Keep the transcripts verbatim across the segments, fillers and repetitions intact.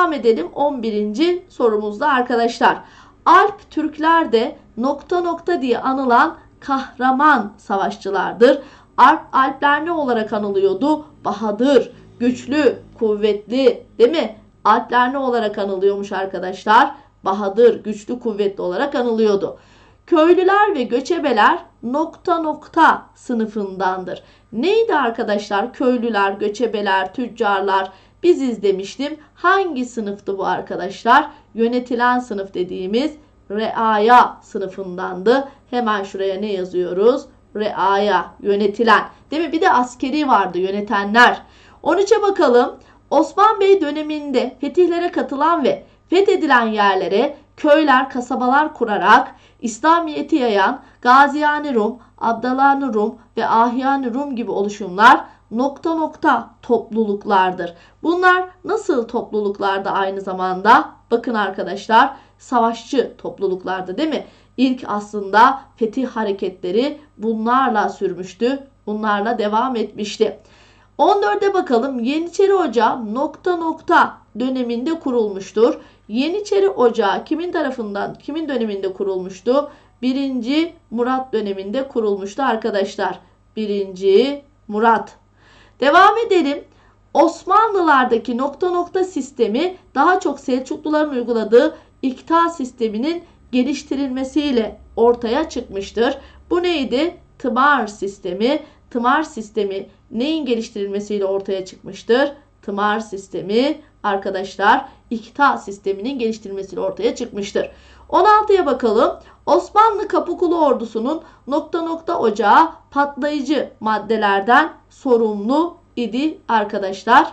Devam edelim on birinci sorumuzda arkadaşlar. Alp Türkler de nokta nokta diye anılan kahraman savaşçılardır. Alp, Alpler ne olarak anılıyordu? Bahadır, güçlü, kuvvetli, değil mi? Alpler ne olarak anılıyormuş arkadaşlar? Bahadır, güçlü, kuvvetli olarak anılıyordu. Köylüler ve göçebeler nokta nokta sınıfındandır. Neydi arkadaşlar? Köylüler, göçebeler, tüccarlar biziz demiştim. Hangi sınıftı bu arkadaşlar? Yönetilen sınıf dediğimiz reaya sınıfındandı. Hemen şuraya ne yazıyoruz? Reaya, yönetilen. Değil mi? Bir de askeri vardı, yönetenler. on üçe bakalım. Osman Bey döneminde fetihlere katılan ve fethedilen yerlere köyler, kasabalar kurarak İslamiyet'i yayan Gaziyani Rum, Abdalani Rum ve Ahyani Rum gibi oluşumlar nokta nokta topluluklardır. Bunlar nasıl topluluklarda aynı zamanda? Bakın arkadaşlar, savaşçı topluluklardı, değil mi? İlk aslında fetih hareketleri bunlarla sürmüştü. Bunlarla devam etmişti. on dörde bakalım. Yeniçeri Ocağı nokta nokta döneminde kurulmuştur. Yeniçeri Ocağı kimin tarafından, kimin döneminde kurulmuştu? birinci. Murat döneminde kurulmuştu arkadaşlar. birinci. Murat. Devam edelim. Osmanlılardaki nokta nokta sistemi daha çok Selçukluların uyguladığı ikta sisteminin geliştirilmesiyle ortaya çıkmıştır. Bu neydi? Tımar sistemi. Tımar sistemi neyin geliştirilmesiyle ortaya çıkmıştır? Tımar sistemi arkadaşlar ikta sisteminin geliştirilmesiyle ortaya çıkmıştır. on altıya bakalım. Osmanlı Kapıkulu ordusunun nokta nokta ocağı patlayıcı maddelerden sorumlu idi arkadaşlar.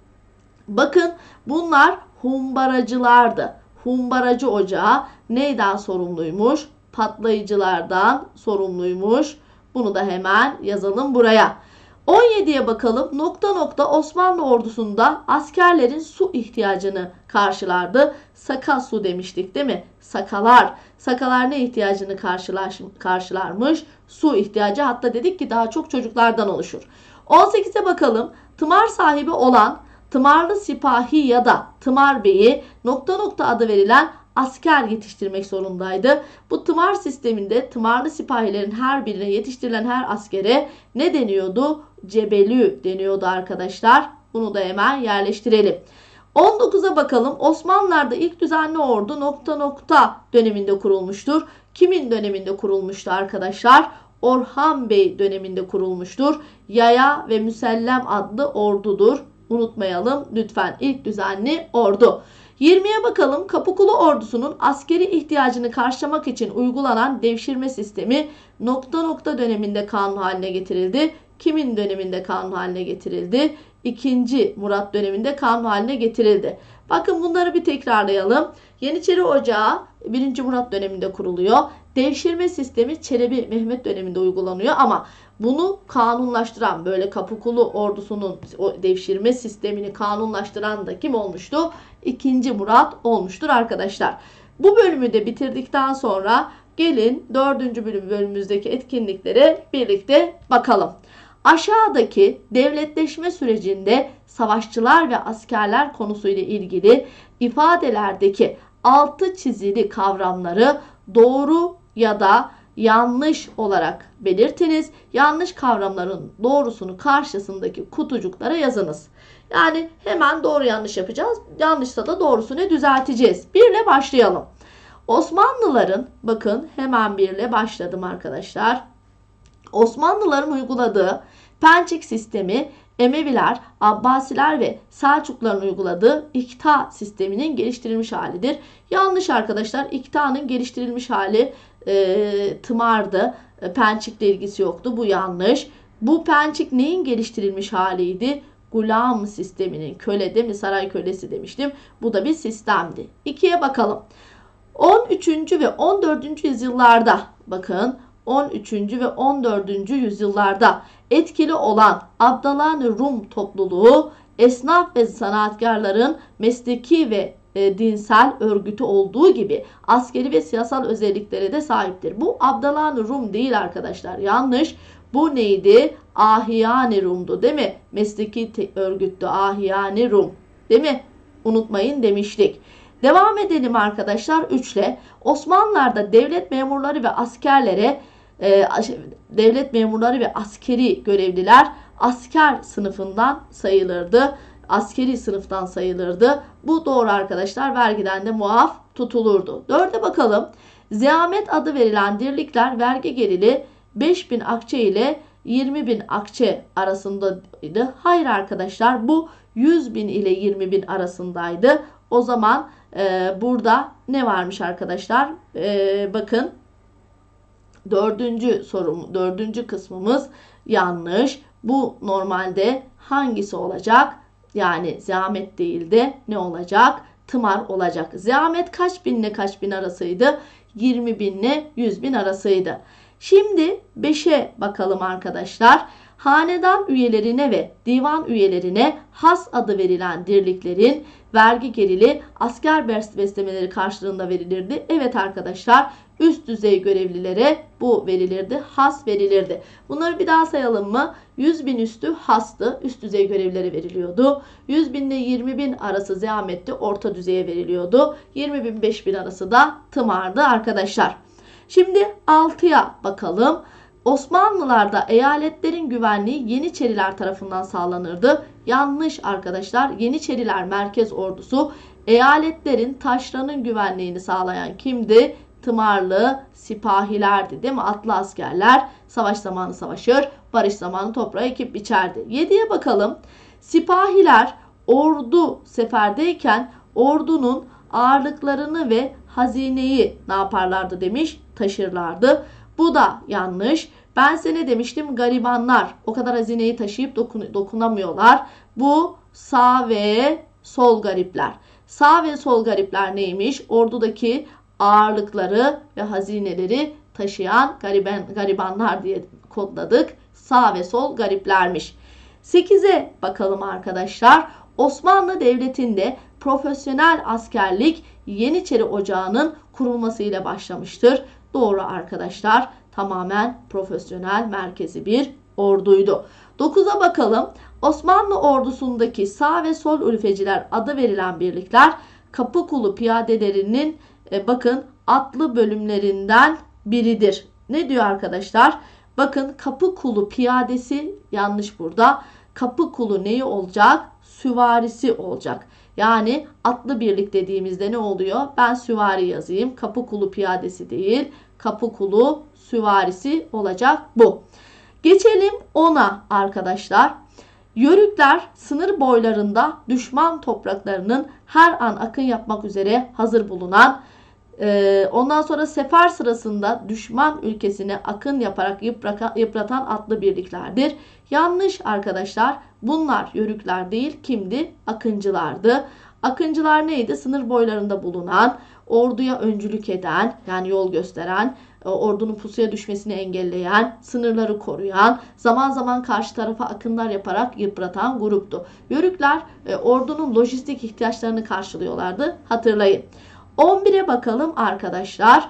Bakın bunlar humbaracılardı. Humbaracı ocağı neyden sorumluymuş? Patlayıcılardan sorumluymuş. Bunu da hemen yazalım buraya. on yediye bakalım. Nokta nokta Osmanlı ordusunda askerlerin su ihtiyacını karşılardı. Saka su demiştik, değil mi? Sakalar. Sakalar ne ihtiyacını karşılar, karşılarmış? Su ihtiyacı. Hatta dedik ki daha çok çocuklardan oluşur. on sekize bakalım. Tımar sahibi olan tımarlı sipahi ya da tımar beyi nokta nokta adı verilen asker yetiştirmek zorundaydı. Bu tımar sisteminde tımarlı sipahilerin her birine, yetiştirilen her askere ne deniyordu? Cebelü deniyordu arkadaşlar. Bunu da hemen yerleştirelim. on dokuza bakalım. Osmanlılar'da ilk düzenli ordu nokta nokta döneminde kurulmuştur. Kimin döneminde kurulmuştu arkadaşlar? Orhan Bey döneminde kurulmuştur. Yaya ve Müsellem adlı ordudur. Unutmayalım lütfen, ilk düzenli ordu. yirmiye bakalım. Kapıkulu ordusunun askeri ihtiyacını karşılamak için uygulanan devşirme sistemi nokta nokta döneminde kanun haline getirildi. Kimin döneminde kanun haline getirildi? ikinci. Murat döneminde kanun haline getirildi. Bakın bunları bir tekrarlayalım. Yeniçeri Ocağı birinci. Murat döneminde kuruluyor. Devşirme sistemi Çelebi Mehmet döneminde uygulanıyor ama bunu kanunlaştıran, böyle Kapıkulu ordusunun o devşirme sistemini kanunlaştıran da kim olmuştu? ikinci. Murat olmuştur arkadaşlar. Bu bölümü de bitirdikten sonra gelin dördüncü bölüm bölümümüzdeki etkinliklere birlikte bakalım. Aşağıdaki devletleşme sürecinde savaşçılar ve askerler konusuyla ilgili ifadelerdeki altı çizili kavramları doğru ya da yanlış olarak belirtiniz. Yanlış kavramların doğrusunu karşısındaki kutucuklara yazınız. Yani hemen doğru yanlış yapacağız. Yanlışsa da doğrusunu düzelteceğiz. Birle başlayalım. Osmanlıların, bakın hemen birle başladım arkadaşlar. Osmanlıların uyguladığı Pençik sistemi Emeviler, Abbasiler ve Selçukluların uyguladığı ikta sisteminin geliştirilmiş halidir. Yanlış arkadaşlar. İkta'nın geliştirilmiş hali e, tımardı. E, Pençik'le ilgisi yoktu. Bu yanlış. Bu Pençik neyin geliştirilmiş haliydi? Gulam sisteminin, köle değil mi? Saray kölesi demiştim. Bu da bir sistemdi. ikiye bakalım. on üçüncü ve on dördüncü yüzyıllarda, bakın on üçüncü ve on dördüncü yüzyıllarda etkili olan Abdalani Rum topluluğu esnaf ve sanatkarların mesleki ve e, dinsel örgütü olduğu gibi askeri ve siyasal özelliklere de sahiptir. Bu Abdalani Rum değil arkadaşlar. Yanlış. Bu neydi? Ahyani Rum'du değil mi? Mesleki örgüttü. Ahyani Rum. Değil mi? unutmayın demiştik. Devam edelim arkadaşlar üç ile. Osmanlılar'da devlet memurları ve askerlere e, devlet memurları ve askeri görevliler asker sınıfından sayılırdı. Askeri sınıftan sayılırdı. Bu doğru arkadaşlar. Vergiden de muaf tutulurdu. dörde bakalım. Zeamet adı verilen dirlikler vergi gerili beş bin akçe ile yirmi bin akçe arasındaydı. Hayır arkadaşlar, bu yüz bin ile yirmi bin arasındaydı. O zaman e, burada ne varmış arkadaşlar? E, bakın dördüncü sorum, dördüncü kısmımız yanlış. Bu normalde hangisi olacak? Yani zeamet değil de ne olacak? Tımar olacak. Zeamet kaç binle kaç bin arasıydı? yirmi binle yüz bin arasıydı. Şimdi beşe bakalım arkadaşlar. Hanedan üyelerine ve divan üyelerine has adı verilen dirliklerin vergi gerili asker beslemeleri karşılığında verilirdi. Evet arkadaşlar, üst düzey görevlilere bu verilirdi. Has verilirdi. Bunları bir daha sayalım mı? yüz bin üstü hastı. Üst düzey görevlilere veriliyordu. yüz bin ile yirmi bin arası zeametti. Orta düzeye veriliyordu. yirmi bin beş bin arası da tımardı arkadaşlar. Şimdi altıya bakalım. Osmanlılar'da eyaletlerin güvenliği Yeniçeriler tarafından sağlanırdı. Yanlış arkadaşlar. Yeniçeriler merkez ordusu. Eyaletlerin taşranın güvenliğini sağlayan kimdi? Tımarlı sipahilerdi, değil mi? Atlı askerler savaş zamanı savaşır, barış zamanı toprağa ekip biçerdi. yediye bakalım. Sipahiler ordu seferdeyken ordunun ağırlıklarını ve hazineyi ne yaparlardı demiş? Taşırlardı. Bu da yanlış. Ben size ne demiştim? Garibanlar o kadar hazineyi taşıyıp dokun dokunamıyorlar. Bu sağ ve sol garipler. Sağ ve sol garipler neymiş? Ordudaki ağırlıkları ve hazineleri taşıyan gariban, garibanlar diye kodladık. Sağ ve sol gariplermiş. sekize bakalım arkadaşlar. Osmanlı Devleti'nde profesyonel askerlik Yeniçeri Ocağı'nın kurulmasıyla başlamıştır. Doğru arkadaşlar. Tamamen profesyonel merkezi bir orduydu. dokuza bakalım. Osmanlı ordusundaki sağ ve sol ülfeciler adı verilen birlikler Kapıkulu piyadelerinin e, bakın atlı bölümlerinden biridir. Ne diyor arkadaşlar? Bakın Kapıkulu piyadesi yanlış burada. Kapıkulu neyi olacak? Süvarisi olacak. Yani atlı birlik dediğimizde ne oluyor? Ben süvari yazayım. Kapıkulu piyadesi değil. Kapıkulu süvarisi olacak bu. Geçelim ona arkadaşlar. Yörükler sınır boylarında düşman topraklarının her an akın yapmak üzere hazır bulunan, ondan sonra sefer sırasında düşman ülkesine akın yaparak yıpratan atlı birliklerdir. Yanlış arkadaşlar. Bunlar yörükler değil. Kimdi? Akıncılardı. Akıncılar neydi? Sınır boylarında bulunan, orduya öncülük eden, yani yol gösteren, ordunun pusuya düşmesini engelleyen, sınırları koruyan, zaman zaman karşı tarafa akınlar yaparak yıpratan gruptu. Yörükler ordunun lojistik ihtiyaçlarını karşılıyorlardı. Hatırlayın. on bire bakalım arkadaşlar.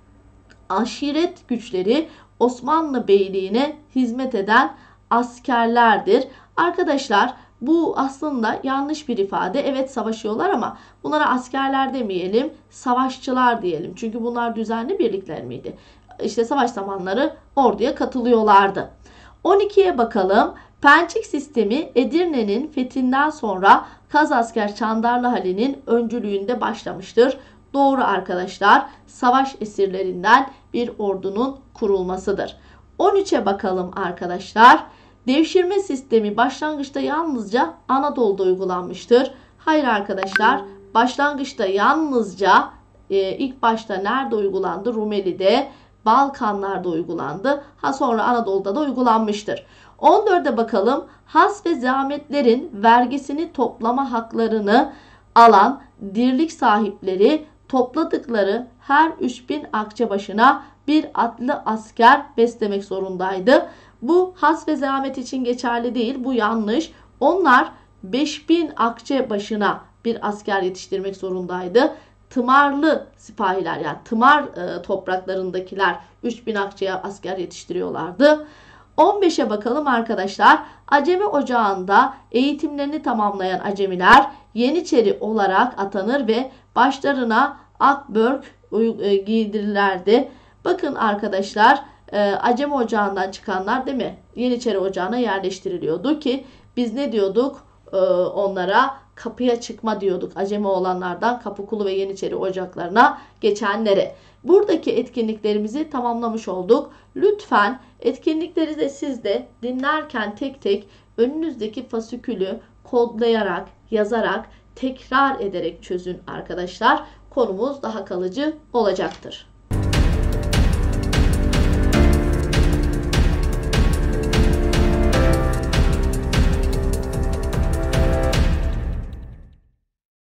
Aşiret güçleri Osmanlı Beyliğine hizmet eden askerlerdir. Arkadaşlar bu aslında yanlış bir ifade. Evet savaşıyorlar ama bunlara askerler demeyelim, savaşçılar diyelim. Çünkü bunlar düzenli birlikler miydi? İşte savaş zamanları orduya katılıyorlardı. on ikiye bakalım. Pençik sistemi Edirne'nin fethinden sonra Kazasker Çandarlı Hali'nin öncülüğünde başlamıştır. Doğru arkadaşlar. Savaş esirlerinden bir ordunun kurulmasıdır. on üçe bakalım arkadaşlar. Devşirme sistemi başlangıçta yalnızca Anadolu'da uygulanmıştır. Hayır arkadaşlar. Başlangıçta yalnızca e, ilk başta nerede uygulandı? Rumeli'de, Balkanlar'da uygulandı. Ha sonra Anadolu'da da uygulanmıştır. on dörde bakalım. Has ve zahmetlerin vergisini toplama haklarını alan dirlik sahipleri topladıkları her üç bin akçe başına bir atlı asker beslemek zorundaydı. Bu has ve zahmet için geçerli değil. Bu yanlış. Onlar beş bin akçe başına bir asker yetiştirmek zorundaydı. Tımarlı sipahiler, yani tımar e, topraklarındakiler üç bin akçeye asker yetiştiriyorlardı. on beşe bakalım arkadaşlar. Acemi Ocağı'nda eğitimlerini tamamlayan acemiler Yeniçeri olarak atanır ve başlarına akbörk giydirirlerdi. Bakın arkadaşlar, Acemi Ocağı'ndan çıkanlar değil mi? Yeniçeri Ocağı'na yerleştiriliyordu ki biz ne diyorduk? Onlara kapıya çıkma diyorduk. Acemi olanlardan Kapıkulu ve Yeniçeri ocaklarına geçenlere. Buradaki etkinliklerimizi tamamlamış olduk. Lütfen etkinlikleri de siz de dinlerken tek tek önünüzdeki fasikülü kodlayarak, yazarak, tekrar ederek çözün arkadaşlar. Konumuz daha kalıcı olacaktır.